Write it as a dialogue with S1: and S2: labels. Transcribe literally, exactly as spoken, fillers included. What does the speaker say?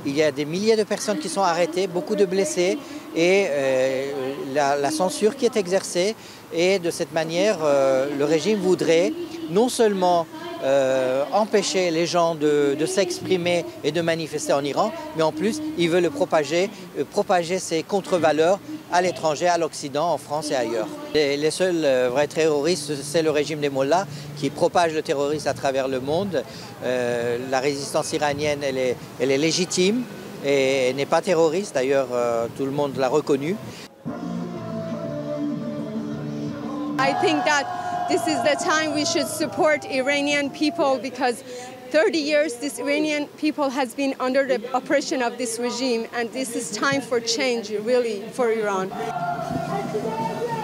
S1: il y a des milliers de personnes qui sont arrêtées, beaucoup de blessés et euh, la, la censure qui est exercée. Et de cette manière, euh, le régime voudrait non seulement euh, empêcher les gens de, de s'exprimer et de manifester en Iran, mais en plus, il veut le propager, euh, propager ces contre-valeurs à l'étranger, à l'Occident, en France et ailleurs. Les, les seuls euh, vrais terroristes, c'est le régime des mollahs qui propage le terrorisme à travers le monde. Euh, la résistance iranienne, elle est, elle est légitime et n'est pas terroriste. D'ailleurs, euh, tout le monde l'a reconnu.
S2: I think that this is the time we should support Iranian people because thirty years this Iranian people has been under the oppression of this regime and this is time for change really for Iran.